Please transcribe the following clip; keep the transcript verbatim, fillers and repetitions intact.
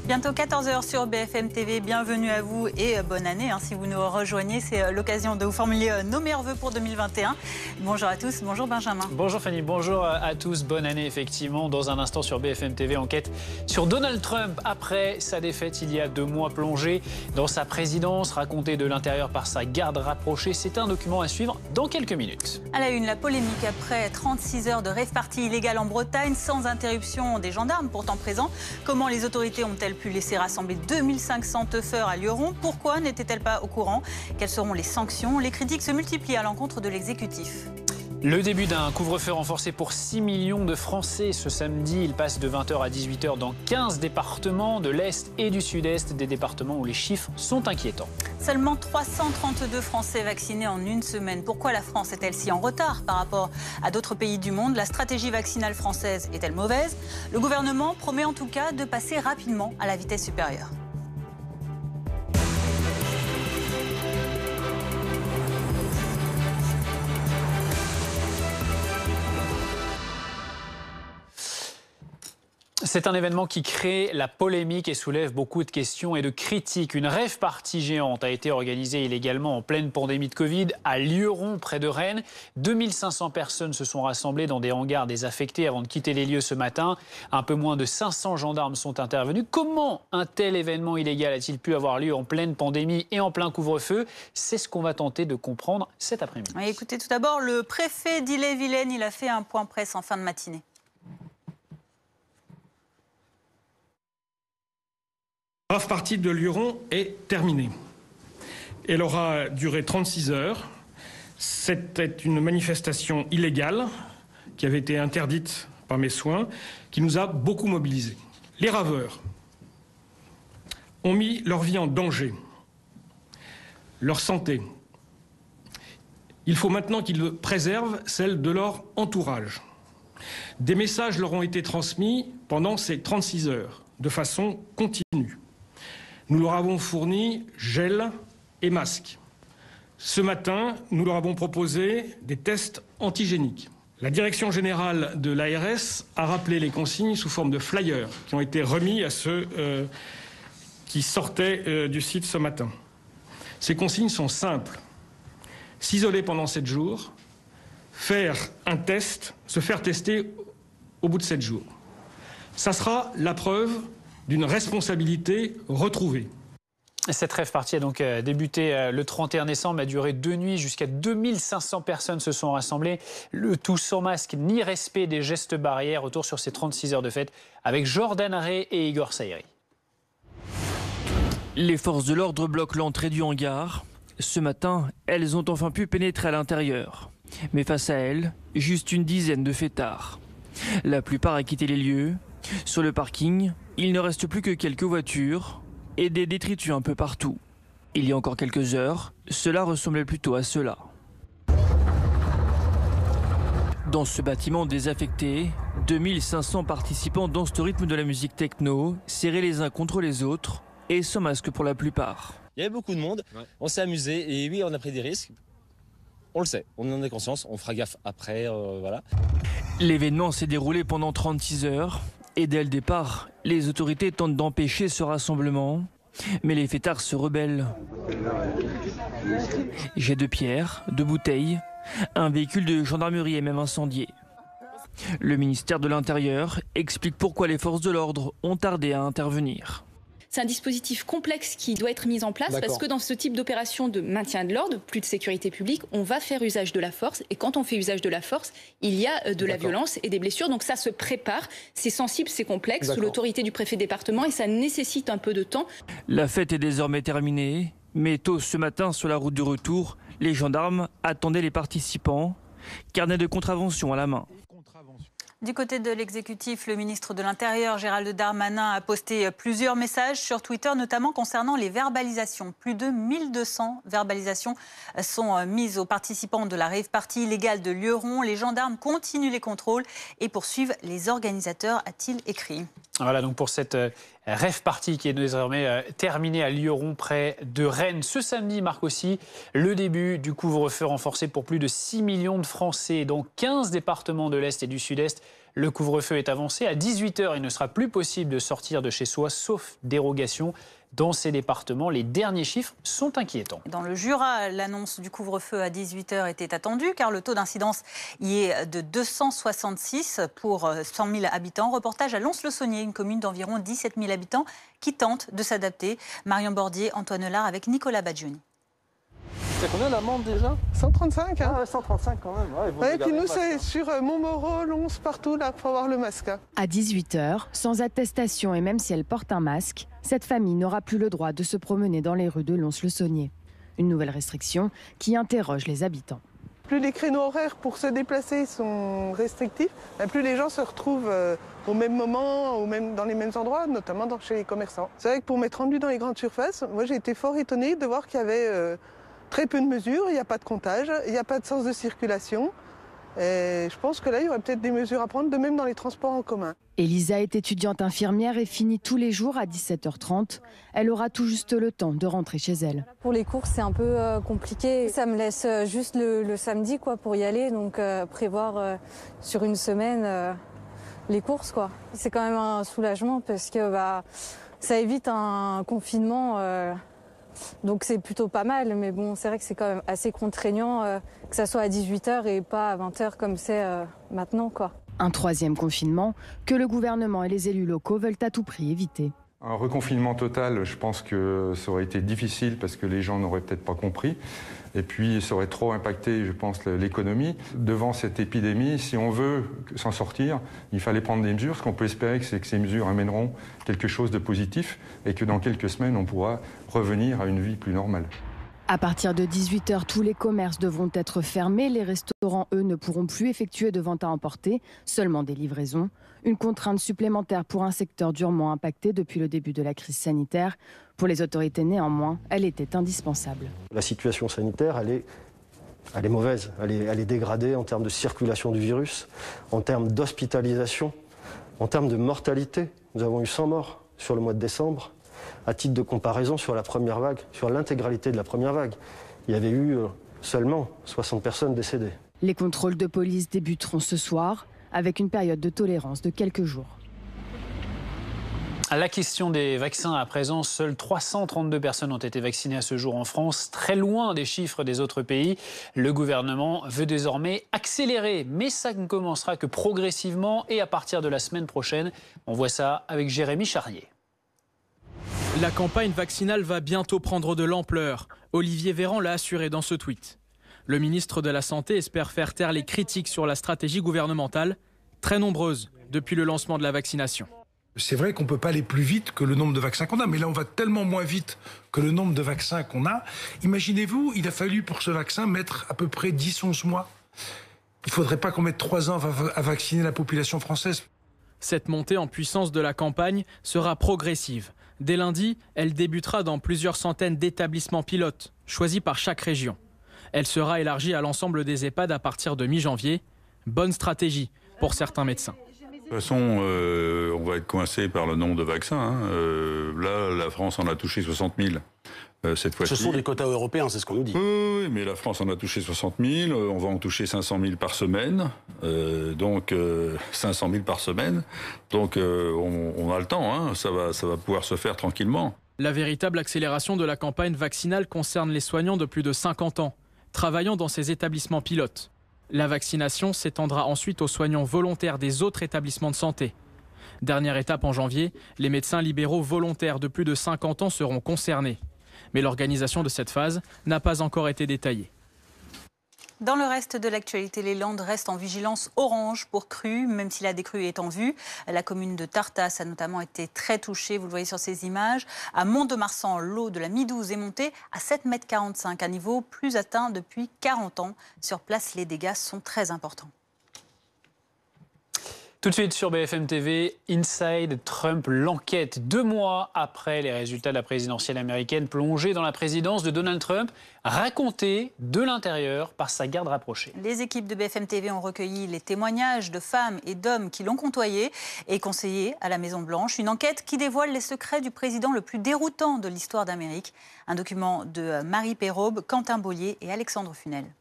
Bientôt quatorze heures sur B F M T V. Bienvenue à vous et bonne année. Hein, si vous nous rejoignez, c'est l'occasion de vous formuler nos meilleurs vœux pour deux mille vingt et un. Bonjour à tous, bonjour Benjamin. Bonjour Fanny, bonjour à tous. Bonne année effectivement. Dans un instant sur B F M T V, enquête sur Donald Trump. Après sa défaite il y a deux mois, plongé dans sa présidence, raconté de l'intérieur par sa garde rapprochée. C'est un document à suivre dans quelques minutes. À la une, la polémique après trente-six heures de rave party illégale en Bretagne, sans interruption des gendarmes pourtant présents. Comment les autorités ont-elles pu laisser rassembler deux mille cinq cents teufeurs à Lioron? Pourquoi n'étaient-elles pas au courant? Quelles seront les sanctions? Les critiques se multiplient à l'encontre de l'exécutif. Le début d'un couvre-feu renforcé pour six millions de Français ce samedi. Il passe de vingt heures à dix-huit heures dans quinze départements de l'Est et du Sud-Est, des départements où les chiffres sont inquiétants. Seulement trois cent trente-deux Français vaccinés en une semaine. Pourquoi la France est-elle si en retard par rapport à d'autres pays du monde? La stratégie vaccinale française est-elle mauvaise? Le gouvernement promet en tout cas de passer rapidement à la vitesse supérieure. C'est un événement qui crée la polémique et soulève beaucoup de questions et de critiques. Une rave party géante a été organisée illégalement en pleine pandémie de Covid à Lioron, près de Rennes. deux mille cinq cents personnes se sont rassemblées dans des hangars désaffectés avant de quitter les lieux ce matin. Un peu moins de cinq cents gendarmes sont intervenus. Comment un tel événement illégal a-t-il pu avoir lieu en pleine pandémie et en plein couvre-feu? C'est ce qu'on va tenter de comprendre cet après-midi. Oui, écoutez, tout d'abord, le préfet d'Ille-et-Vilaine, il a fait un point presse en fin de matinée. La rave party de Lioron est terminée. Elle aura duré trente-six heures. C'était une manifestation illégale qui avait été interdite par mes soins, qui nous a beaucoup mobilisés. Les raveurs ont mis leur vie en danger, leur santé. Il faut maintenant qu'ils préservent celle de leur entourage. Des messages leur ont été transmis pendant ces trente-six heures, de façon continue. Nous leur avons fourni gel et masques. Ce matin, nous leur avons proposé des tests antigéniques. La direction générale de l'A R S a rappelé les consignes sous forme de flyers qui ont été remis à ceux euh, qui sortaient euh, du site ce matin. Ces consignes sont simples. S'isoler pendant sept jours, faire un test, se faire tester au bout de sept jours. Ça sera la preuve d'une responsabilité retrouvée. Cette rave party a donc débuté le trente et un décembre, a duré deux nuits, jusqu'à deux mille cinq cents personnes se sont rassemblées, le tout sans masque ni respect des gestes barrières. Retour sur ces trente-six heures de fête avec Jordan Arré et Igor Saïri. Les forces de l'ordre bloquent l'entrée du hangar. Ce matin, elles ont enfin pu pénétrer à l'intérieur. Mais face à elles, juste une dizaine de fêtards. La plupart a quitté les lieux. Sur le parking, il ne reste plus que quelques voitures et des détritus un peu partout. Il y a encore quelques heures, cela ressemblait plutôt à cela. Dans ce bâtiment désaffecté, deux mille cinq cents participants dansent au rythme de la musique techno, serrés les uns contre les autres et sans masque pour la plupart. Il y avait beaucoup de monde, ouais. On s'est amusé et oui, on a pris des risques. On le sait, on en a conscience, on fera gaffe après, euh, voilà. L'événement s'est déroulé pendant trente-six heures. Et dès le départ, les autorités tentent d'empêcher ce rassemblement, mais les fêtards se rebellent. Jets de pierre, de bouteilles, un véhicule de gendarmerie est même incendié. Le ministère de l'Intérieur explique pourquoi les forces de l'ordre ont tardé à intervenir. C'est un dispositif complexe qui doit être mis en place parce que dans ce type d'opération de maintien de l'ordre, plus de sécurité publique, on va faire usage de la force. Et quand on fait usage de la force, il y a de la violence et des blessures. Donc ça se prépare, c'est sensible, c'est complexe, sous l'autorité du préfet de département et ça nécessite un peu de temps. La fête est désormais terminée, mais tôt ce matin sur la route du retour, les gendarmes attendaient les participants, carnet de contravention à la main. Du côté de l'exécutif, le ministre de l'Intérieur, Gérald Darmanin, a posté plusieurs messages sur Twitter, notamment concernant les verbalisations. Plus de mille deux cents verbalisations sont mises aux participants de la rave party illégale de Lioron. Les gendarmes continuent les contrôles et poursuivent les organisateurs, a-t-il écrit. Voilà donc pour cette rave party qui est désormais terminée à Lioron, près de Rennes. Ce samedi marque aussi le début du couvre-feu renforcé pour plus de six millions de Français dans quinze départements de l'Est et du Sud-Est. Le couvre-feu est avancé. À dix-huit heures, il ne sera plus possible de sortir de chez soi, sauf dérogation. Dans ces départements, les derniers chiffres sont inquiétants. Dans le Jura, l'annonce du couvre-feu à dix-huit heures était attendue car le taux d'incidence y est de deux cent soixante-six pour cent mille habitants. Reportage à Lons-le-Saunier, une commune d'environ dix-sept mille habitants qui tente de s'adapter. Marion Bordier, Antoine Lard avec Nicolas Badjouni. C'est combien l'amende déjà? cent trente-cinq. Hein. Ah ouais, cent trente-cinq quand même. Ouais, ouais, et puis nous, c'est hein. sur euh, Montmoreau, Lons, partout, là, pour avoir le masque. Hein. À dix-huit heures, sans attestation et même si elle porte un masque, cette famille n'aura plus le droit de se promener dans les rues de Lons-le-Saunier. Une nouvelle restriction qui interroge les habitants. Plus les créneaux horaires pour se déplacer sont restrictifs, plus les gens se retrouvent euh, au même moment, au même, dans les mêmes endroits, notamment dans, chez les commerçants. C'est vrai que pour m'être rendu dans les grandes surfaces, moi j'ai été fort étonnée de voir qu'il y avait... Euh, très peu de mesures, il n'y a pas de comptage, il n'y a pas de sens de circulation. Et je pense que là, il y aurait peut-être des mesures à prendre, de même dans les transports en commun. Elisa est étudiante infirmière et finit tous les jours à dix-sept heures trente. Elle aura tout juste le temps de rentrer chez elle. Pour les courses, c'est un peu euh, compliqué. Ça me laisse euh, juste le, le samedi quoi, pour y aller, donc euh, prévoir euh, sur une semaine euh, les courses, quoi. C'est quand même un soulagement parce que bah, ça évite un confinement. Euh, Donc c'est plutôt pas mal, mais bon, c'est vrai que c'est quand même assez contraignant euh, que ça soit à dix-huit heures et pas à vingt heures comme c'est euh, maintenant, quoi. Un troisième confinement que le gouvernement et les élus locaux veulent à tout prix éviter. Un reconfinement total, je pense que ça aurait été difficile parce que les gens n'auraient peut-être pas compris. Et puis ça aurait trop impacté, je pense, l'économie. Devant cette épidémie, si on veut s'en sortir, il fallait prendre des mesures. Ce qu'on peut espérer, c'est que ces mesures amèneront quelque chose de positif et que dans quelques semaines, on pourra revenir à une vie plus normale. À partir de dix-huit heures, tous les commerces devront être fermés. Les restaurants, eux, ne pourront plus effectuer de vente à emporter, seulement des livraisons. Une contrainte supplémentaire pour un secteur durement impacté depuis le début de la crise sanitaire. Pour les autorités, néanmoins, elle était indispensable. La situation sanitaire, elle est, elle est mauvaise, elle est, elle est dégradée en termes de circulation du virus, en termes d'hospitalisation, en termes de mortalité. Nous avons eu cent morts sur le mois de décembre. À titre de comparaison, sur la première vague, sur l'intégralité de la première vague, il y avait eu seulement soixante personnes décédées. Les contrôles de police débuteront ce soir, avec une période de tolérance de quelques jours. À la question des vaccins à présent, seules trois cent trente-deux personnes ont été vaccinées à ce jour en France, très loin des chiffres des autres pays. Le gouvernement veut désormais accélérer, mais ça ne commencera que progressivement et à partir de la semaine prochaine. On voit ça avec Jérémy Charrier. La campagne vaccinale va bientôt prendre de l'ampleur. Olivier Véran l'a assuré dans ce tweet. Le ministre de la Santé espère faire taire les critiques sur la stratégie gouvernementale, très nombreuses depuis le lancement de la vaccination. C'est vrai qu'on ne peut pas aller plus vite que le nombre de vaccins qu'on a, mais là on va tellement moins vite que le nombre de vaccins qu'on a. Imaginez-vous, il a fallu pour ce vaccin mettre à peu près dix à onze mois. Il ne faudrait pas qu'on mette trois ans à vacciner la population française. Cette montée en puissance de la campagne sera progressive. Dès lundi, elle débutera dans plusieurs centaines d'établissements pilotes, choisis par chaque région. Elle sera élargie à l'ensemble des EHPAD à partir de mi-janvier. Bonne stratégie pour certains médecins. De toute façon, euh, on va être coincé par le nombre de vaccins. Hein. Euh, là, la France en a touché soixante mille euh, cette fois-ci. Ce sont des quotas européens, c'est ce qu'on nous dit. Oui, mais la France en a touché soixante mille. On va en toucher cinq cent mille par semaine. Euh, donc, euh, cinq cent mille par semaine. Donc, euh, on, on a le temps. Hein. Ça va, ça va pouvoir se faire tranquillement. La véritable accélération de la campagne vaccinale concerne les soignants de plus de cinquante ans, travaillant dans ces établissements pilotes. La vaccination s'étendra ensuite aux soignants volontaires des autres établissements de santé. Dernière étape en janvier, les médecins libéraux volontaires de plus de cinquante ans seront concernés. Mais l'organisation de cette phase n'a pas encore été détaillée. Dans le reste de l'actualité, les Landes restent en vigilance orange pour crues, même si la décrue est en vue. La commune de Tartas a notamment été très touchée, vous le voyez sur ces images. À Mont-de-Marsan, l'eau de la Midouze est montée à sept virgule quarante-cinq mètres, un niveau plus atteint depuis quarante ans. Sur place, les dégâts sont très importants. Tout de suite sur B F M T V, Inside Trump, l'enquête. Deux mois après les résultats de la présidentielle américaine, plongée dans la présidence de Donald Trump, racontée de l'intérieur par sa garde rapprochée. Les équipes de B F M T V ont recueilli les témoignages de femmes et d'hommes qui l'ont côtoyé et conseillé à la Maison-Blanche. Une enquête qui dévoile les secrets du président le plus déroutant de l'histoire d'Amérique. Un document de Marie Perraube, Quentin Bollier et Alexandre Funel.